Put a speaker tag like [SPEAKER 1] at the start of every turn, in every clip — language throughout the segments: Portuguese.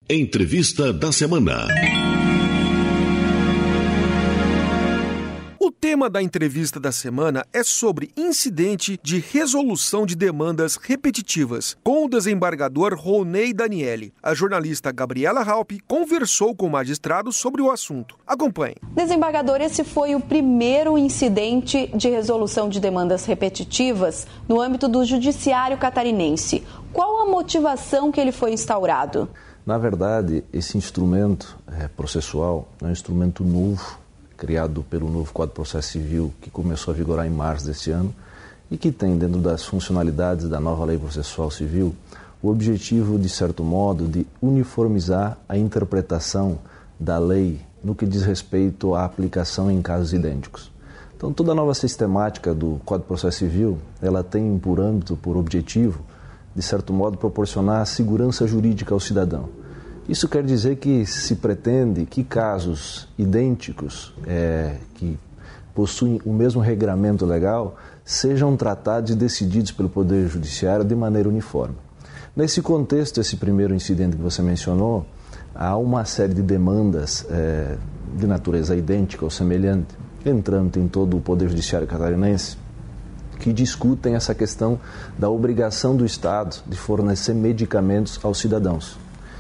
[SPEAKER 1] Entrevista da semana. O tema da entrevista da semana é sobre incidente de resolução de demandas repetitivas, com o desembargador Ronei Daniele. A jornalista Gabriela Halpe conversou com o magistrado sobre o assunto. Acompanhe.
[SPEAKER 2] Desembargador, esse foi o primeiro incidente de resolução de demandas repetitivas no âmbito do Judiciário Catarinense. Qual a motivação que ele foi instaurado?
[SPEAKER 3] Na verdade, esse instrumento processual é um instrumento novo, criado pelo novo Código de Processo Civil, que começou a vigorar em março deste ano, e que tem, dentro das funcionalidades da nova Lei Processual Civil, o objetivo, de certo modo, de uniformizar a interpretação da lei no que diz respeito à aplicação em casos idênticos. Então, toda a nova sistemática do Código de Processo Civil, ela tem por âmbito, por objetivo, de certo modo, proporcionar segurança jurídica ao cidadão. Isso quer dizer que se pretende que casos idênticos, que possuem o mesmo regramento legal, sejam tratados e decididos pelo Poder Judiciário de maneira uniforme. Nesse contexto, esse primeiro incidente que você mencionou, há uma série de demandas de natureza idêntica ou semelhante, entrando em todo o Poder Judiciário catarinense, que discutem essa questão da obrigação do Estado de fornecer medicamentos aos cidadãos.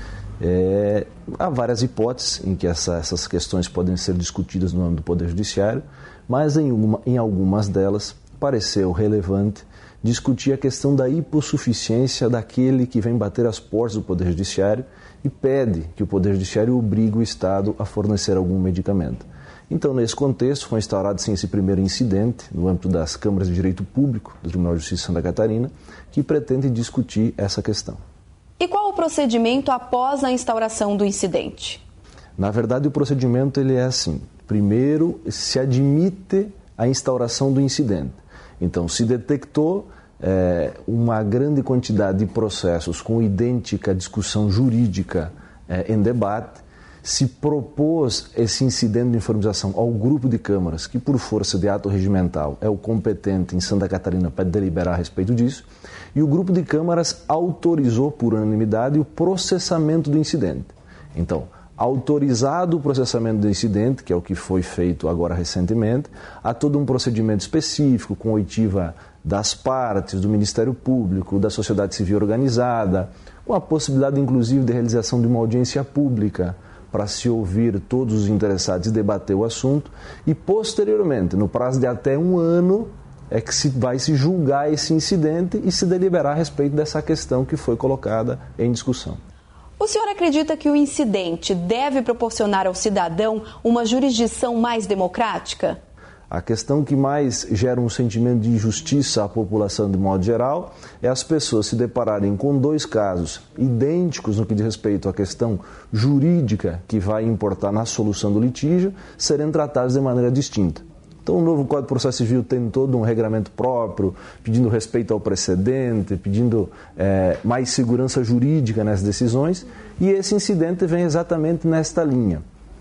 [SPEAKER 3] Há várias hipóteses em que essas questões podem ser discutidas no âmbito do Poder Judiciário, mas em algumas delas pareceu relevante discutir a questão da hipossuficiência daquele que vem bater as portas do Poder Judiciário e pede que o Poder Judiciário obrigue o Estado a fornecer algum medicamento. Então, nesse contexto, foi instaurado sim, esse primeiro incidente no âmbito das Câmaras de Direito Público do Tribunal de Justiça de Santa Catarina, que pretende discutir essa questão.
[SPEAKER 2] E qual o procedimento após a instauração do incidente?
[SPEAKER 3] Na verdade, o procedimento ele é assim. Primeiro, se admite a instauração do incidente. Então, se detectou uma grande quantidade de processos com idêntica discussão jurídica em debate, se propôs esse incidente de uniformização ao grupo de câmaras, que por força de ato regimental é o competente em Santa Catarina para deliberar a respeito disso, e o grupo de câmaras autorizou por unanimidade o processamento do incidente. Então, autorizado o processamento do incidente, que é o que foi feito agora recentemente, há todo um procedimento específico com oitiva das partes, do Ministério Público, da sociedade civil organizada, com a possibilidade inclusive de realização de uma audiência pública, para se ouvir todos os interessados e debater o assunto, e posteriormente, no prazo de até 1 ano, é que vai se julgar esse incidente e se deliberar a respeito dessa questão que foi colocada em discussão.
[SPEAKER 2] O senhor acredita que o incidente deve proporcionar ao cidadão uma jurisdição mais democrática?
[SPEAKER 3] A questão que mais gera um sentimento de injustiça à população de modo geral é as pessoas se depararem com 2 casos idênticos no que diz respeito à questão jurídica que vai importar na solução do litígio, serem tratados de maneira distinta. Então o novo Código de Processo Civil tem todo um regramento próprio, pedindo respeito ao precedente, pedindo mais segurança jurídica nessas decisões, e esse incidente vem exatamente nesta linha.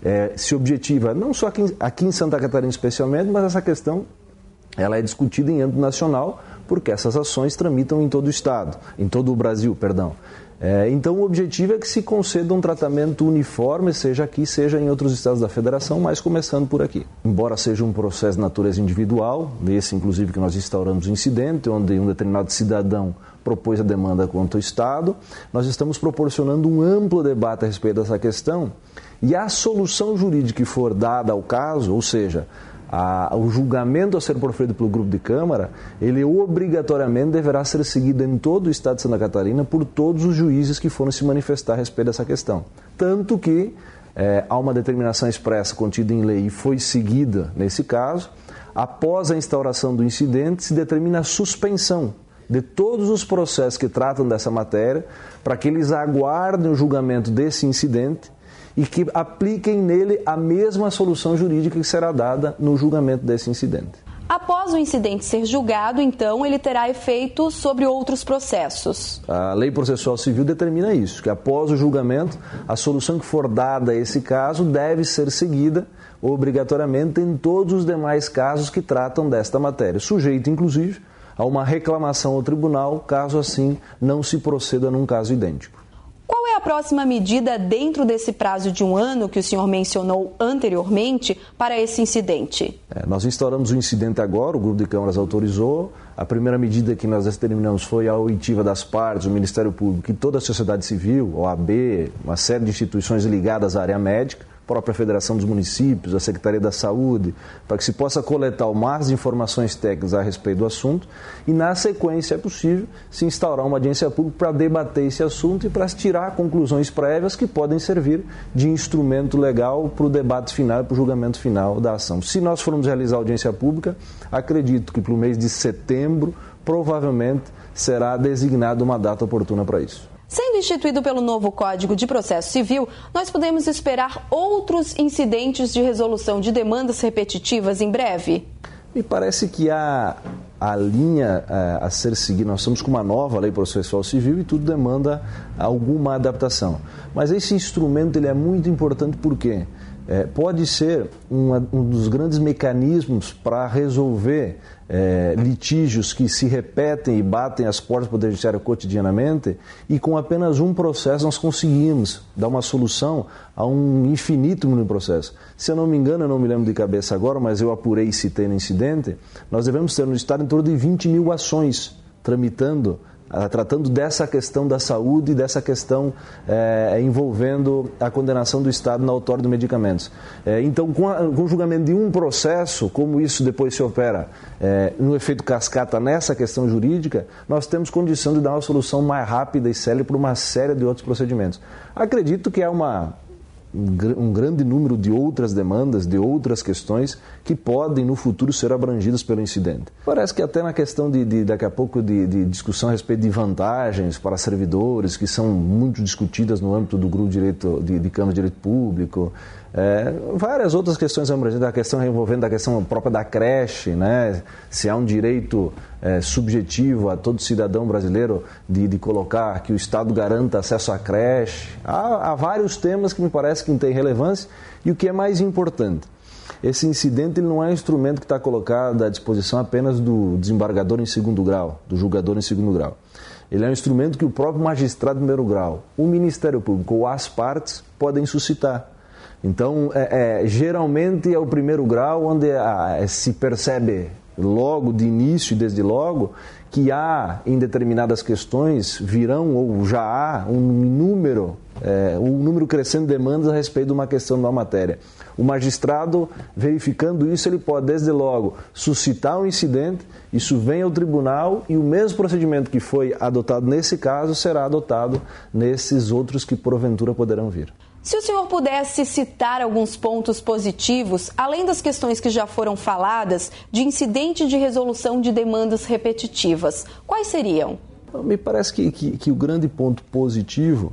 [SPEAKER 3] Se objetiva, não só aqui em Santa Catarina especialmente, mas essa questão ela é discutida em âmbito nacional, porque essas ações tramitam em todo o Estado, em todo o Brasil, perdão. Então o objetivo é que se conceda um tratamento uniforme, seja aqui, seja em outros estados da Federação, mas começando por aqui. Embora seja um processo de natureza individual, esse inclusive que nós instauramos o incidente, onde um determinado cidadão propôs a demanda contra o Estado, nós estamos proporcionando um amplo debate a respeito dessa questão, e a solução jurídica que for dada ao caso, ou seja, o julgamento a ser proferido pelo grupo de câmara, ele obrigatoriamente deverá ser seguido em todo o estado de Santa Catarina por todos os juízes que forem se manifestar a respeito dessa questão. Tanto que há uma determinação expressa contida em lei e foi seguida nesse caso, após a instauração do incidente se determina a suspensão de todos os processos que tratam dessa matéria para que eles aguardem o julgamento desse incidente e que apliquem nele a mesma solução jurídica que será dada no julgamento desse incidente.
[SPEAKER 2] Após o incidente ser julgado, então, ele terá efeito sobre outros processos.
[SPEAKER 3] A Lei Processual Civil determina isso, que após o julgamento, a solução que for dada a esse caso deve ser seguida obrigatoriamente em todos os demais casos que tratam desta matéria, sujeito, inclusive, a uma reclamação ao tribunal, caso assim não se proceda num caso idêntico.
[SPEAKER 2] Qual é a próxima medida dentro desse prazo de 1 ano que o senhor mencionou anteriormente para esse incidente?
[SPEAKER 3] Nós instauramos o incidente agora, o grupo de câmaras autorizou. A primeira medida que nós determinamos foi a oitiva das partes, o Ministério Público e toda a sociedade civil, OAB, uma série de instituições ligadas à área médica, a própria Federação dos Municípios, a Secretaria da Saúde, para que se possa coletar o máximo de informações técnicas a respeito do assunto e, na sequência, é possível se instaurar uma audiência pública para debater esse assunto e para se tirar conclusões prévias que podem servir de instrumento legal para o debate final e para o julgamento final da ação. Se nós formos realizar a audiência pública, acredito que para o mês de setembro, provavelmente, será designada uma data oportuna para isso.
[SPEAKER 2] Sendo instituído pelo novo Código de Processo Civil, nós podemos esperar outros incidentes de resolução de demandas repetitivas em breve?
[SPEAKER 3] Me parece que a linha a ser seguida, nós estamos com uma nova lei processual civil e tudo demanda alguma adaptação. Mas esse instrumento ele é muito importante porque pode ser um dos grandes mecanismos para resolver litígios que se repetem e batem as portas do Poder Judiciário cotidianamente, e com apenas um processo nós conseguimos dar uma solução a um infinito número de processos. Se eu não me engano, eu não me lembro de cabeça agora, mas eu apurei e citei no incidente, nós devemos ter no Estado em torno de 20 mil ações tramitando, tratando dessa questão da saúde e dessa questão envolvendo a condenação do Estado na outorga de medicamentos. Então, com o julgamento de um processo, como isso depois se opera no efeito cascata nessa questão jurídica, nós temos condição de dar uma solução mais rápida e célere para uma série de outros procedimentos. Acredito que é um grande número de outras demandas, de outras questões que podem no futuro ser abrangidas pelo incidente. Parece que até na questão daqui a pouco de discussão a respeito de vantagens para servidores, que são muito discutidas no âmbito do grupo de Câmara de Direito Público, várias outras questões abrangidas, a questão envolvendo a questão própria da creche, né? Se há um direito subjetivo a todo cidadão brasileiro de colocar que o Estado garanta acesso à creche. Há vários temas que me parece que não têm relevância e o que é mais importante, esse incidente ele não é um instrumento que está colocado à disposição apenas do desembargador em segundo grau, do julgador em segundo grau. Ele é um instrumento que o próprio magistrado em primeiro grau, o Ministério Público ou as partes podem suscitar. Então, geralmente é o primeiro grau onde se percebe logo de início, desde logo, que há em determinadas questões, virão ou já há um número crescente de demandas a respeito de uma questão de uma matéria. O magistrado, verificando isso, ele pode desde logo suscitar um incidente, isso vem ao tribunal e o mesmo procedimento que foi adotado nesse caso será adotado nesses outros que porventura poderão vir.
[SPEAKER 2] Se o senhor pudesse citar alguns pontos positivos, além das questões que já foram faladas, de incidente de resolução de demandas repetitivas, quais seriam?
[SPEAKER 3] Me parece que o grande ponto positivo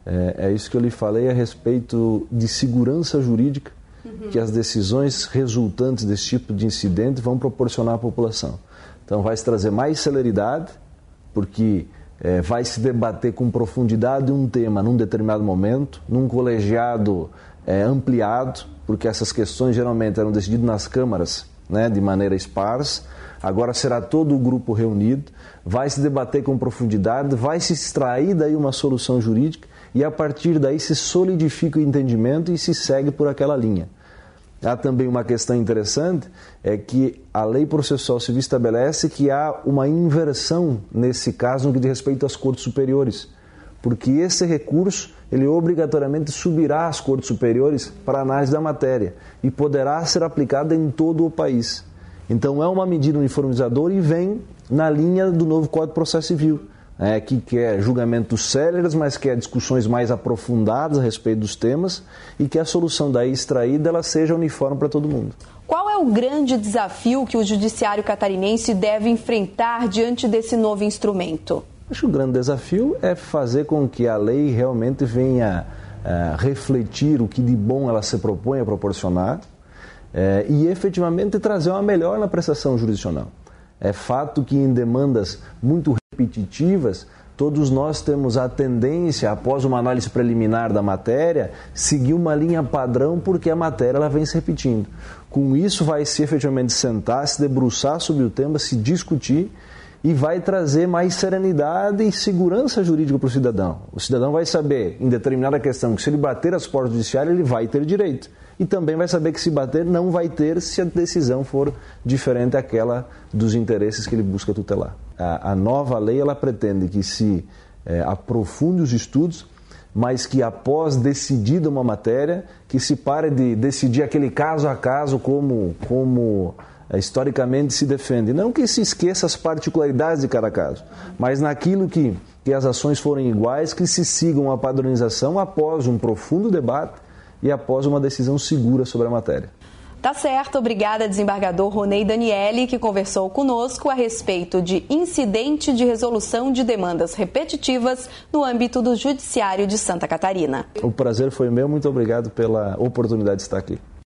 [SPEAKER 3] é isso que eu lhe falei a respeito de segurança jurídica, que as decisões resultantes desse tipo de incidente vão proporcionar à população. Então vai se trazer mais celeridade, porque vai se debater com profundidade um tema num determinado momento, num colegiado ampliado, porque essas questões geralmente eram decididas nas câmaras, né, de maneira esparsa. Agora será todo o grupo reunido, vai se debater com profundidade, vai se extrair daí uma solução jurídica e a partir daí se solidifica o entendimento e se segue por aquela linha. Há também uma questão interessante, é que a lei processual civil estabelece que há uma inversão nesse caso no que diz respeito às cortes superiores, porque esse recurso ele obrigatoriamente subirá às cortes superiores para análise da matéria e poderá ser aplicado em todo o país. Então é uma medida uniformizadora e vem na linha do novo Código de Processo Civil, que quer julgamentos céleres, mas quer discussões mais aprofundadas a respeito dos temas e que a solução daí extraída ela seja uniforme para todo mundo.
[SPEAKER 2] Qual é o grande desafio que o judiciário catarinense deve enfrentar diante desse novo instrumento?
[SPEAKER 3] Acho que o grande desafio é fazer com que a lei realmente venha refletir o que de bom ela se propõe a proporcionar e efetivamente trazer uma melhora na prestação jurisdicional. É fato que em demandas muito repetitivas, todos nós temos a tendência, após uma análise preliminar da matéria, seguir uma linha padrão porque a matéria ela vem se repetindo. Com isso vai se efetivamente sentar, se debruçar sobre o tema, se discutir e vai trazer mais serenidade e segurança jurídica para o cidadão. O cidadão vai saber, em determinada questão, que se ele bater as portas judiciárias, ele vai ter direito. E também vai saber que se bater, não vai ter se a decisão for diferente daquela dos interesses que ele busca tutelar. A nova lei, ela pretende que se aprofunde os estudos, mas que após decidida uma matéria, que se pare de decidir aquele caso a caso como historicamente se defende. Não que se esqueça as particularidades de cada caso, mas naquilo que as ações forem iguais, que se siga uma padronização após um profundo debate e após uma decisão segura sobre a matéria.
[SPEAKER 2] Tá certo, obrigada, desembargador Ronei Danieli, que conversou conosco a respeito de incidente de resolução de demandas repetitivas no âmbito do Judiciário de Santa Catarina.
[SPEAKER 3] O prazer foi meu, muito obrigado pela oportunidade de estar aqui.